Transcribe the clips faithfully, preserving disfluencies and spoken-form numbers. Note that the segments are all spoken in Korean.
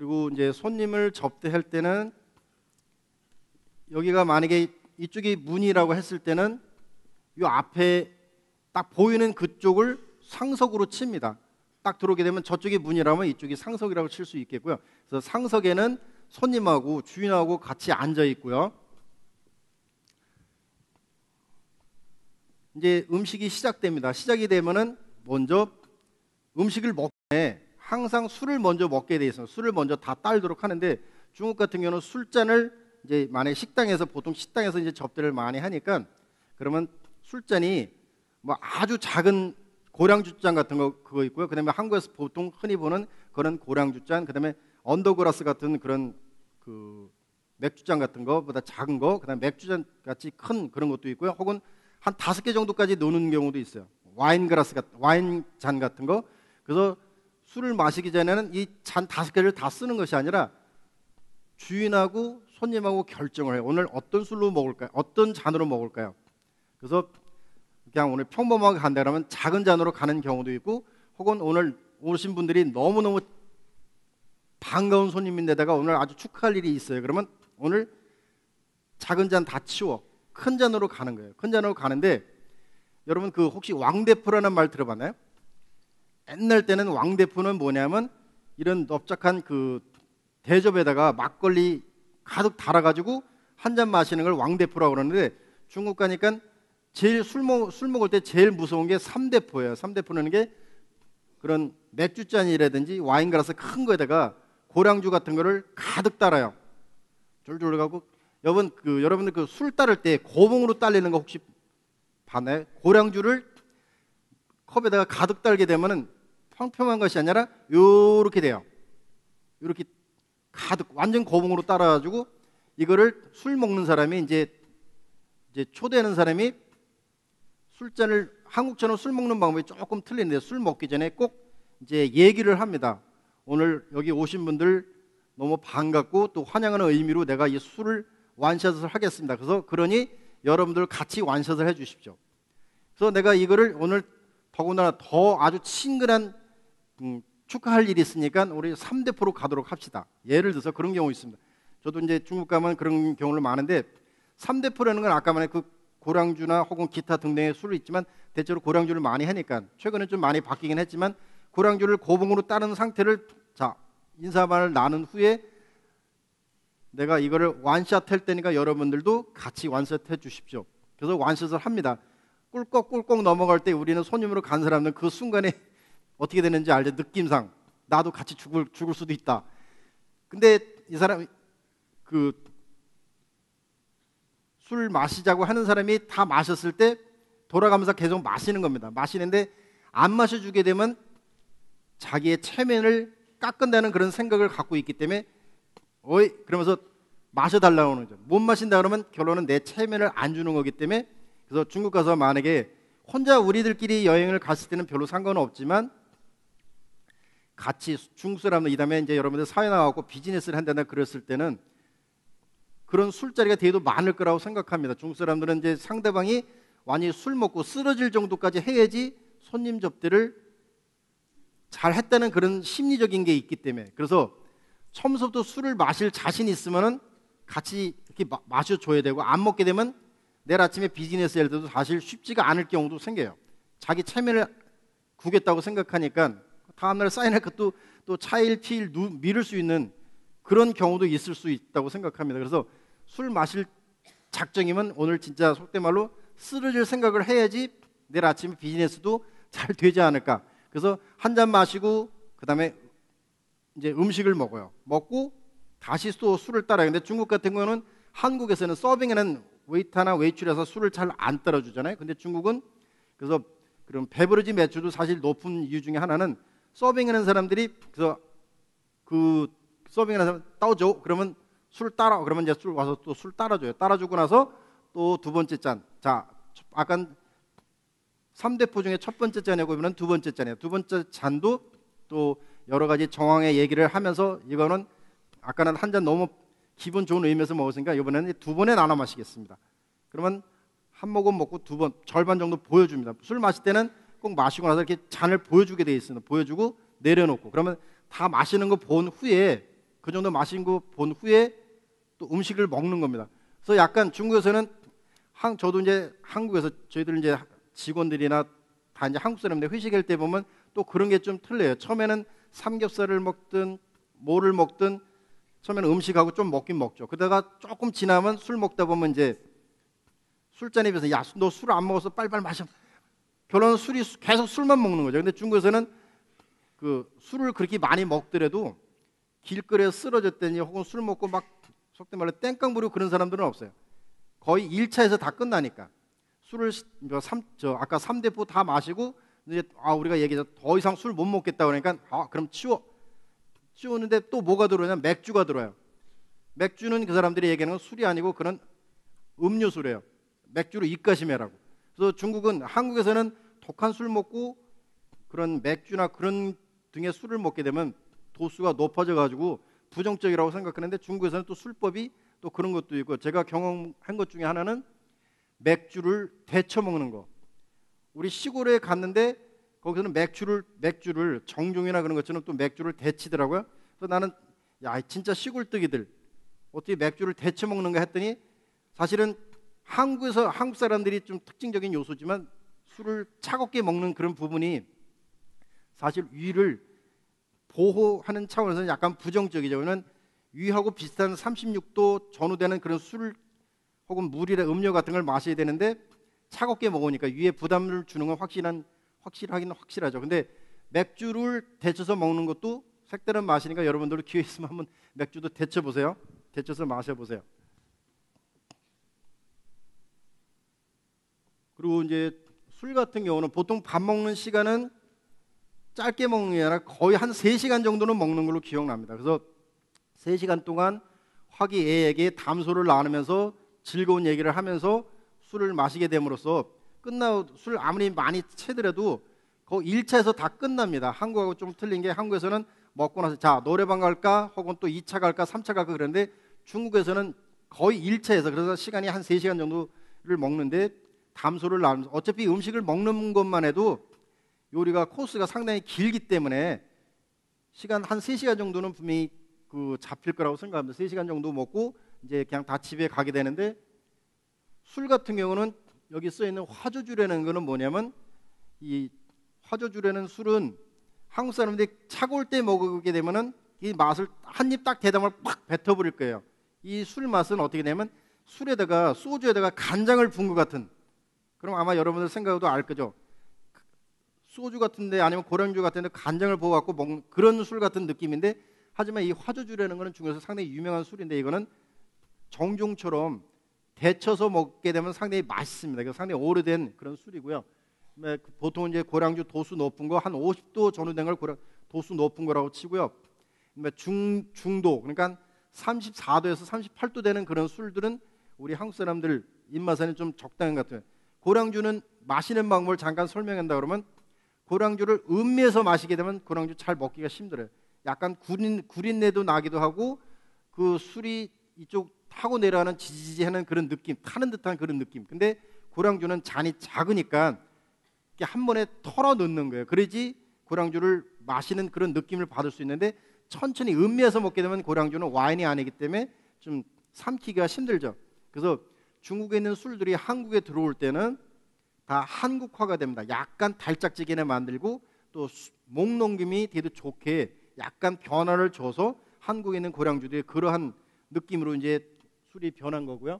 그리고 이제 손님을 접대할 때는 여기가 만약에 이쪽이 문이라고 했을 때는 이 앞에 딱 보이는 그쪽을 상석으로 칩니다. 딱 들어오게 되면 저쪽이 문이라면 이쪽이 상석이라고 칠 수 있겠고요. 그래서 상석에는 손님하고 주인하고 같이 앉아 있고요. 이제 음식이 시작됩니다. 시작이 되면은 먼저 음식을 먹기 전에 항상 술을 먼저 먹게 돼 있어요. 술을 먼저 다 따르도록 하는데 중국 같은 경우는 술잔을 이제 만약 식당에서 보통 식당에서 이제 접대를 많이 하니까 그러면 술잔이 뭐 아주 작은 고량주잔 같은 거 그거 있고요. 그다음에 한국에서 보통 흔히 보는 그런 고량주잔, 그다음에 언더그라스 같은 그런 그 맥주잔 같은 거보다 작은 거, 그다음에 맥주잔 같이 큰 그런 것도 있고요. 혹은 한 다섯 개 정도까지 노는 경우도 있어요. 와인 그라스 같은 와인 잔 같은 거. 그래서 술을 마시기 전에는 이 잔 다섯 개를 다 쓰는 것이 아니라 주인하고 손님하고 결정을 해요. 오늘 어떤 술로 먹을까요? 어떤 잔으로 먹을까요? 그래서 그냥 오늘 평범하게 간다 그러면 작은 잔으로 가는 경우도 있고, 혹은 오늘 오신 분들이 너무너무 반가운 손님인데다가 오늘 아주 축하할 일이 있어요. 그러면 오늘 작은 잔 다 치워 큰 잔으로 가는 거예요. 큰 잔으로 가는데 여러분 그 혹시 왕대포라는 말 들어봤나요? 옛날 때는 왕대포는 뭐냐면 이런 넓적한 그 대접에다가 막걸리 가득 달아가지고 한 잔 마시는 걸 왕대포라고 그러는데, 중국 가니까 제일 술, 먹, 술 먹을 때 제일 무서운 게 삼대포예요. 삼대포는 게 그런 맥주잔이라든지 와인 그라스 큰 거에다가 고량주 같은 거를 가득 따라요. 졸졸 가고. 여러분 그 여러분들 그 술 따를 때 고봉으로 따르는 거 혹시 봤나요? 고량주를 컵에다가 가득 따르게 되면은 평평한 것이 아니라 요렇게 돼요. 요렇게 가득 완전 고봉으로 따라가지고 이거를 술 먹는 사람이 이제 이제 초대하는 사람이 술잔을 한국처럼 술 먹는 방법이 조금 틀린데 술 먹기 전에 꼭 이제 얘기를 합니다. 오늘 여기 오신 분들 너무 반갑고 또 환영하는 의미로 내가 이 술을 완샷을 하겠습니다. 그래서 그러니 여러분들 같이 완샷을 해주십시오. 그래서 내가 이거를 오늘 더군다나 더 아주 친근한 음, 축하할 일이 있으니까 우리 삼대포로 가도록 합시다. 예를 들어서 그런 경우 있습니다. 저도 이제 중국 가면 그런 경우를 많은데 삼대포라는 건 아까 말한 그 고량주나 혹은 기타 등등의 술이 있지만 대체로 고량주를 많이 하니까 최근에 좀 많이 바뀌긴 했지만 고량주를 고봉으로 따른 상태를 자 인사말을 나눈 후에 내가 이거를 완샷 할 테니까 여러분들도 같이 완샷 해 주십시오. 그래서 완샷을 합니다. 꿀꺽꿀꺽 넘어갈 때 우리는 손님으로 간 사람은 그 순간에 어떻게 되는지 알죠? 느낌상 나도 같이 죽을, 죽을 수도 있다. 근데 이 사람 그 술 마시자고 하는 사람이 다 마셨을 때 돌아가면서 계속 마시는 겁니다. 마시는데 안 마셔주게 되면 자기의 체면을 깎은다는 그런 생각을 갖고 있기 때문에 어이 그러면서 마셔달라고 하는 거죠. 못 마신다 그러면 결론은 내 체면을 안 주는 거기 때문에. 그래서 중국 가서 만약에 혼자 우리들끼리 여행을 갔을 때는 별로 상관은 없지만 같이 중국 사람들 이 다음에 이제 여러분들 사회 나가고 비즈니스를 한다나 그랬을 때는 그런 술자리가 되도 많을 거라고 생각합니다. 중국 사람들은 이제 상대방이 완전히 술 먹고 쓰러질 정도까지 해야지 손님 접대를 잘 했다는 그런 심리적인 게 있기 때문에. 그래서 처음부터 술을 마실 자신 있으면은 같이 이렇게 마, 마셔줘야 되고 안 먹게 되면 내일 아침에 비즈니스 할 때도 사실 쉽지가 않을 경우도 생겨요. 자기 체면을 구겠다고 생각하니까 다음날 사인할 것도 또 차일 피일 누, 미룰 수 있는 그런 경우도 있을 수 있다고 생각합니다. 그래서 술 마실 작정이면 오늘 진짜 속된 말로 쓰러질 생각을 해야지 내일 아침에 비즈니스도 잘 되지 않을까. 그래서 한 잔 마시고 그 다음에 이제 음식을 먹어요. 먹고 다시 또 술을 따라요. 근데 중국 같은 경우는 한국에서는 서빙에는 웨이터나 웨이트에서 술을 잘 안 따라주잖아요. 근데 중국은 그래서 그럼 베버리지 매출도 사실 높은 이유 중에 하나는 서빙하는 사람들이 그래서 그 서빙하는 사람 따줘 그러면 술 따라 그러면 이제 술 와서 또 술 따라줘요. 따라주고 나서 또 두 번째 잔. 자, 아까 삼대포 중에 첫 번째 잔이고 이번엔 두 번째 잔이에요. 두 번째 잔도 또 여러 가지 정황의 얘기를 하면서 이거는 아까는 한 잔 너무 기분 좋은 의미에서 먹었으니까 이번에는 두 번에 나눠 마시겠습니다. 그러면 한 모금 먹고 두 번 절반 정도 보여줍니다. 술 마실 때는 꼭 마시고 나서 이렇게 잔을 보여주게 돼 있습니다. 보여주고 내려놓고 그러면 다 마시는 거 본 후에 그 정도 마신 거 본 후에 또 음식을 먹는 겁니다. 그래서 약간 중국에서는 한, 저도 이제 한국에서 저희들 이제 직원들이나 다 이제 한국 사람인데 회식할 때 보면 또 그런 게 좀 틀려요. 처음에는 삼겹살을 먹든 뭐를 먹든 처음에는 음식하고 좀 먹긴 먹죠. 그러다가 조금 지나면 술 먹다 보면 이제 술잔에 비해서 야, 너 술 안 먹어서 빨리빨리 마셔. 결론은 술이 계속 술만 먹는 거죠. 근데 중국에서는 그 술을 그렇게 많이 먹더라도 길거리에 쓰러졌더니 혹은 술 먹고 막 속된 말로 땡깡 부리고 그런 사람들은 없어요. 거의 일 차에서 다 끝나니까 술을 삼, 저 아까 삼 대포 다 마시고 이제 아 우리가 얘기해서 더 이상 술 못 먹겠다 그러니까 아 그럼 치워 치우는데 또 뭐가 들어오냐 맥주가 들어와요. 맥주는 그 사람들이 얘기하는 건 술이 아니고 그런 음료수래요. 맥주로 입가심해라고. 그래서 중국은 한국에서는 독한 술 먹고 그런 맥주나 그런 등의 술을 먹게 되면 도수가 높아져 가지고 부정적이라고 생각하는데 중국에서는 또 술법이 또 그런 것도 있고 제가 경험한 것 중에 하나는 맥주를 데쳐 먹는 거. 우리 시골에 갔는데 거기서는 맥주를 맥주를 정종이나 그런 것처럼 또 맥주를 데치더라고요. 그래서 나는 야 진짜 시골뜨기들 어떻게 맥주를 데쳐 먹는가 했더니 사실은 한국에서 한국 사람들이 좀 특징적인 요소지만 술을 차갑게 먹는 그런 부분이 사실 위를 보호하는 차원에서는 약간 부정적이죠. 그는 위하고 비슷한 삼십육 도 전후되는 그런 술 혹은 물이나 음료 같은 걸 마셔야 되는데 차갑게 먹으니까 위에 부담을 주는 건 확실한 확실하긴 확실하죠. 근데 맥주를 데쳐서 먹는 것도 색다른 맛이니까 여러분들도 기회 있으면 한번 맥주도 데쳐 보세요. 데쳐서 마셔 보세요. 그리고 이제 술 같은 경우는 보통 밥 먹는 시간은 짧게 먹는 게 아니라 거의 한 세 시간 정도는 먹는 걸로 기억납니다. 그래서 세 시간 동안 화기애애하게 담소를 나누면서 즐거운 얘기를 하면서 술을 마시게 됨으로써 끝나고 술 아무리 많이 채더라도 그 일 차에서 다 끝납니다. 한국하고 좀 틀린 게 한국에서는 먹고 나서 자 노래방 갈까 혹은 또 이 차 갈까 삼 차 갈까 그러는데 중국에서는 거의 일 차에서 그래서 시간이 한 세 시간 정도를 먹는데 담소를 나누면서 어차피 음식을 먹는 것만 해도 요리가 코스가 상당히 길기 때문에 시간 한 세 시간 정도는 분명히 그 잡힐 거라고 생각합니다. 세 시간 정도 먹고 이제 그냥 다 집에 가게 되는데 술 같은 경우는 여기 써 있는 화조주라는 거는 뭐냐면 이 화조주라는 술은 한국 사람들이 차가울 때 먹게 되면은 이 맛을 한 입 딱 대담을 팍 뱉어버릴 거예요. 이 술 맛은 어떻게 되냐면 술에다가 소주에다가 간장을 부은 것 같은 그럼 아마 여러분들 생각도 알 거죠. 소주 같은데 아니면 고량주 같은데 간장을 부어갖고 먹는 그런 술 같은 느낌인데 하지만 이 화조주라는 거는 중국에서 상당히 유명한 술인데 이거는 정종처럼 데쳐서 먹게 되면 상당히 맛있습니다. 이거 상당히 오래된 그런 술이고요. 보통 이제 고량주 도수 높은 거 한 오십 도 전후된 걸 고량, 도수 높은 거라고 치고요. 중 중도 그러니까 삼십사 도에서 삼십팔 도 되는 그런 술들은 우리 한국 사람들 입맛에는 좀 적당한 것 같아요. 고량주는 마시는 방법을 잠깐 설명한다 그러면 고량주를 음미해서 마시게 되면 고량주 잘 먹기가 힘들어요. 약간 구린 구린내도 나기도 하고 그 술이 이쪽 타고 내려가는 지지지하는 그런 느낌, 타는 듯한 그런 느낌. 근데 고량주는 잔이 작으니까 한 번에 털어 넣는 거예요. 그래야지 고량주를 마시는 그런 느낌을 받을 수 있는데 천천히 음미해서 먹게 되면 고량주는 와인이 아니기 때문에 좀 삼키기가 힘들죠. 그래서 중국에 있는 술들이 한국에 들어올 때는 다 한국화가 됩니다. 약간 달짝지근하게 만들고 또 목 넘김이 되게 좋게 약간 변화를 줘서 한국에 있는 고량주들이 그러한 느낌으로 이제 술이 변한 거고요.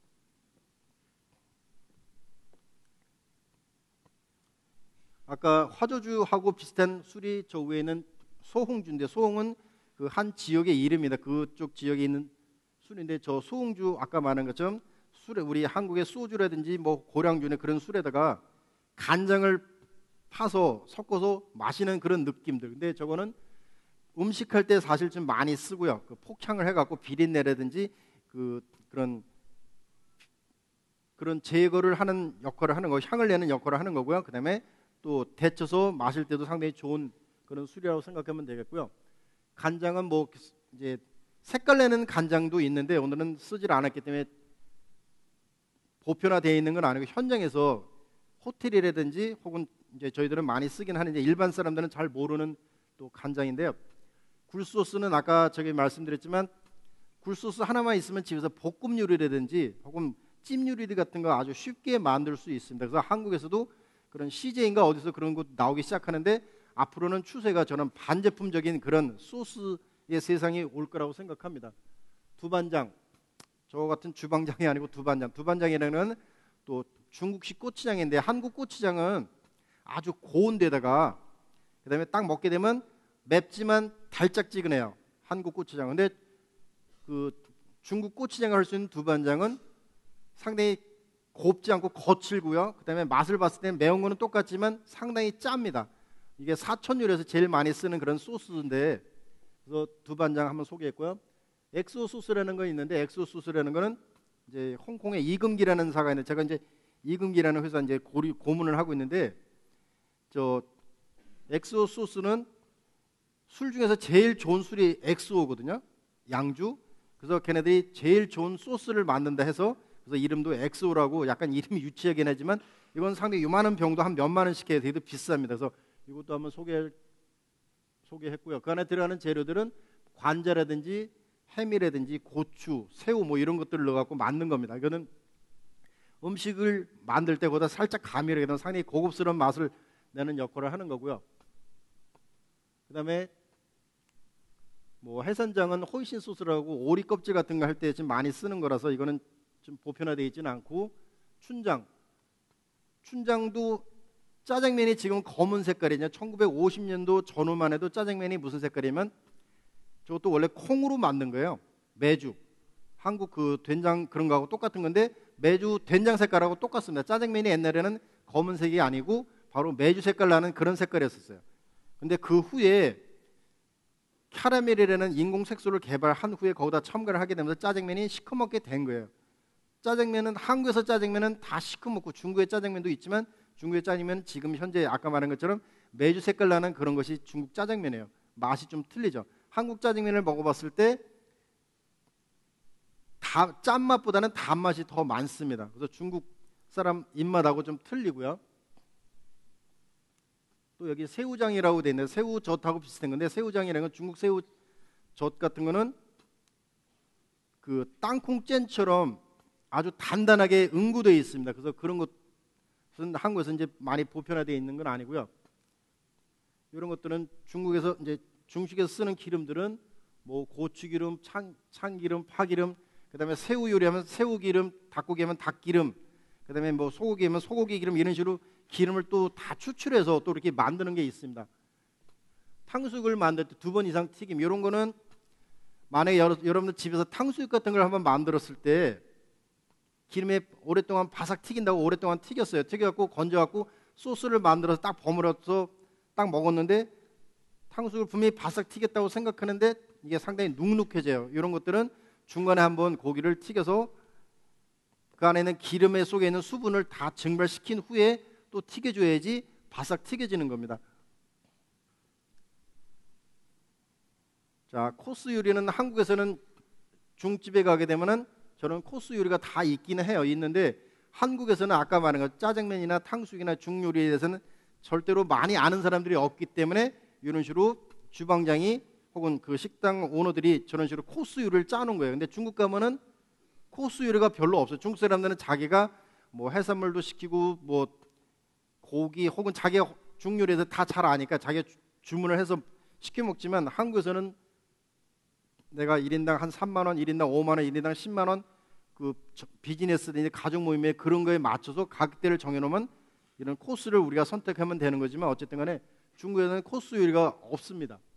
아까 화조주하고 비슷한 술이 저 위에는 소홍주인데 소홍은 그 한 지역의 이름입니다. 그쪽 지역에 있는 술인데 저 소홍주 아까 말한 것처럼 술에 우리 한국의 소주라든지 뭐 고량주나 그런 술에다가 간장을 파서 섞어서 마시는 그런 느낌들. 근데 저거는 음식할 때 사실 좀 많이 쓰고요. 그 폭향을 해갖고 비린내라든지 그 그런 그런 제거를 하는 역할을 하는 거, 향을 내는 역할을 하는 거고요. 그다음에 또 데쳐서 마실 때도 상당히 좋은 그런 술이라고 생각하면 되겠고요. 간장은 뭐 이제 색깔 내는 간장도 있는데 오늘은 쓰질 않았기 때문에 보편화되어 있는 건 아니고 현장에서 호텔이라든지 혹은 이제 저희들은 많이 쓰긴 하는데 일반 사람들은 잘 모르는 또 간장인데요. 굴소스는 아까 저기 말씀드렸지만 굴소스 하나만 있으면 집에서 볶음 요리라든지 혹은 찜 요리 같은 거 아주 쉽게 만들 수 있습니다. 그래서 한국에서도 그런 씨제이인가 어디서 그런 거 나오기 시작하는데 앞으로는 추세가 저는 반제품적인 그런 소스의 세상이 올 거라고 생각합니다. 두반장, 저 같은 주방장이 아니고 두반장. 두반장이라는 또 중국식 고추장인데 한국 고추장은 아주 고운 데다가 그다음에 딱 먹게 되면 맵지만 달짝지근해요. 한국 고추장. 근데 그 중국 고추장을 할 수 있는 두반장은 상당히 곱지 않고 거칠고요. 그다음에 맛을 봤을 때 매운 거는 똑같지만 상당히 짭니다. 이게 사천 요리에서 제일 많이 쓰는 그런 소스인데 그래서 두반장 한번 소개했고요. 엑소 소스라는 거 있는데 엑소 소스라는 거는 이제 홍콩에 이금기라는 사가 있는데 제가 이제 이금기라는 회사 이제 고리, 고문을 하고 있는데 저 엑소 소스는 술 중에서 제일 좋은 술이 엑소거든요. 양주. 그래서 걔네들이 제일 좋은 소스를 만든다 해서 그래서 이름도 엑소라고 약간 이름이 유치하긴 하지만 이건 상당히 요만한 병도 한 몇만 원씩 해야 되게 비쌉니다. 그래서 이것도 한번 소개 소개했고요. 그 안에 들어가는 재료들은 관자라든지 햄이라든지 고추, 새우 뭐 이런 것들을 넣어갖고 만든 겁니다. 이거는 음식을 만들 때보다 살짝 가미를 해서 상당히 고급스러운 맛을 내는 역할을 하는 거고요. 그다음에 뭐 해산장은 호이신 소스라고 오리 껍질 같은 거 할 때 지금 많이 쓰는 거라서 이거는 좀 보편화되어 있지는 않고 춘장, 춘장도 짜장면이 지금 검은 색깔이냐 천구백오십 년도 전후만 해도 짜장면이 무슨 색깔이면 저것도 원래 콩으로 만든 거예요. 메주 한국 그 된장 그런 거하고 똑같은 건데 메주 된장 색깔하고 똑같습니다. 짜장면이 옛날에는 검은색이 아니고 바로 메주 색깔 나는 그런 색깔이었어요. 근데 그 후에 캐러멜이라는 인공 색소를 개발한 후에 거기다 첨가를 하게 되면서 짜장면이 시커멓게 된 거예요. 짜장면은 한국에서 짜장면은 다 시커멓고 중국의 짜장면도 있지만 중국의 짜장면은 지금 현재 아까 말한 것처럼 메주 색깔 나는 그런 것이 중국 짜장면이에요. 맛이 좀 틀리죠. 한국 짜장면을 먹어봤을 때 다, 짠맛보다는 단맛이 더 많습니다. 그래서 중국 사람 입맛하고 좀 틀리고요. 또 여기 새우장이라고 돼 있는데 새우젓하고 비슷한 건데 새우장이라는 건 중국 새우젓 같은 거는 그 땅콩잼처럼 아주 단단하게 응고되어 있습니다. 그래서 그런 것은 한국에서 이제 많이 보편화되어 있는 건 아니고요. 이런 것들은 중국에서 이제 중식에서 쓰는 기름들은 뭐 고추기름, 참, 참기름, 파기름, 그다음에 새우 요리하면 새우기름, 닭고기 하면 닭기름, 그다음에 뭐 소고기 하면 소고기 기름 이런 식으로 기름을 또 다 추출해서 또 이렇게 만드는 게 있습니다. 탕수육을 만들 때 두 번 이상 튀김 이런 거는 만약에 여러, 여러분들 집에서 탕수육 같은 걸 한번 만들었을 때 기름에 오랫동안 바삭 튀긴다고 오랫동안 튀겼어요. 튀겨갖고 건져갖고 소스를 만들어서 딱 버무려서 딱 먹었는데 탕수육을 분명히 바삭 튀겼다고 생각하는데 이게 상당히 눅눅해져요. 이런 것들은 중간에 한번 고기를 튀겨서 그 안에 있는 기름의 속에 있는 수분을 다 증발시킨 후에 또 튀겨줘야지 바삭 튀겨지는 겁니다. 자, 코스 요리는 한국에서는 중집에 가게 되면은 저는 코스 요리가 다 있기는 해요. 있는데 한국에서는 아까 말한 것 짜장면이나 탕수육이나 중 요리에 대해서는 절대로 많이 아는 사람들이 없기 때문에 이런 식으로 주방장이 혹은 그 식당 오너들이 저런 식으로 코스 요리를 짜는 거예요. 근데 중국 가면은 코스 요리가 별로 없어요. 중국 사람들은 자기가 뭐 해산물도 시키고 뭐 고기 혹은 자기가 중 요리에서 다 잘 아니까 자기가 주문을 해서 시켜 먹지만 한국에서는 내가 일 인당 한 삼만 원, 일 인당 오만 원, 일 인당 십만 원 그 비즈니스 가족 모임에 그런 거에 맞춰서 가격대를 정해놓으면 이런 코스를 우리가 선택하면 되는 거지만 어쨌든 간에 중국에는 코스 요리가 없습니다.